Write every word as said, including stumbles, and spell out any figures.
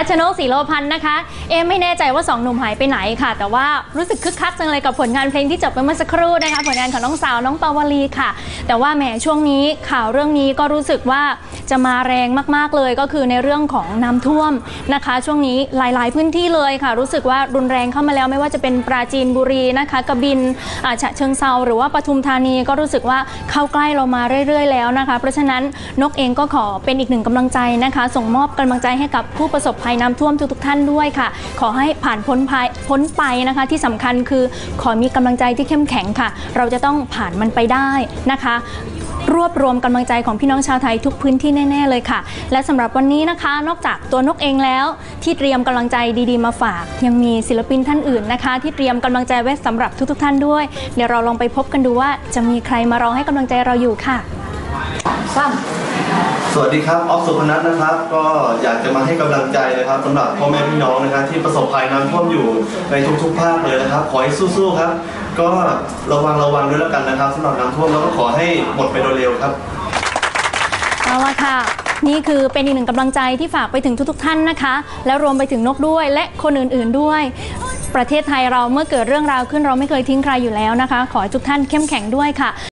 รัชนก ศรีโลพันธ์นะคะเอไม่แน่ใจว่าสองหนุ่มหายไปไหนค่ะแต่ว่ารู้สึกคึกคักจังเลยกับผลงานเพลงที่จบไปเมื่อสักครู่นะคะผลงานของน้องสาวน้องปาวลีค่ะแต่ว่าแหมช่วงนี้ข่าวเรื่องนี้ก็รู้สึกว่าจะมาแรงมากๆเลยก็คือในเรื่องของน้ำท่วมนะคะช่วงนี้หลายๆพื้นที่เลยค่ะรู้สึกว่ารุนแรงเข้ามาแล้วไม่ว่าจะเป็นปราจีนบุรีนะคะกบินฉะเชิงเซาหรือว่าปทุมธานีก็รู้สึกว่าเข้าใกล้เรามาเรื่อยๆแล้วนะคะเพราะฉะนั้นนกเองก็ขอเป็นอีกหนึ่งกำลังใจนะคะส่งมอบกำลังใจให้กับผู้ประสบภัยน้ำท่วมทุกๆท่านด้วยค่ะขอให้ผ่านพ้นภัยพ้นไปนะคะที่สำคัญคือขอมีกำลังใจที่เข้มแข็งค่ะเราจะต้องผ่านมันไปได้นะคะรวบรวมกำลังใจของพี่น้องชาวไทยทุกพื้นที่แน่ๆเลยค่ะและสำหรับวันนี้นะคะนอกจากตัวนกเองแล้วที่เตรียมกำลังใจดีๆมาฝากยังมีศิลปินท่านอื่นนะคะที่เตรียมกำลังใจไว้สำหรับทุกๆท่านด้วยเดี๋ยวเราลองไปพบกันดูว่าจะมีใครมารอให้กำลังใจเราอยู่ค่ะสวัสดีครับออฟสุพนัทนะครับก็อยากจะมาให้กำลังใจนะครับสำหรับพ่อแม่พี่น้องนะครับที่ประสบภัยน้ำท่วมอยู่ในทุกๆภาคเลยนะครับขอให้สู้ๆครับก็ระวังระวังด้วยแล้วกันนะครับสำหรับน้ำท่วมแล้วก็ขอให้หมดไปโดยเร็วครับเอาละค่ะนี่คือเป็นอีกหนึ่งกำลังใจที่ฝากไปถึงทุกๆท่านนะคะแล้วรวมไปถึงนกด้วยและคนอื่นๆด้วยประเทศไทยเราเมื่อเกิดเรื่องราวขึ้นเราไม่เคยทิ้งใครอยู่แล้วนะคะขอให้ทุกท่านเข้มแข็งด้วยค่ะ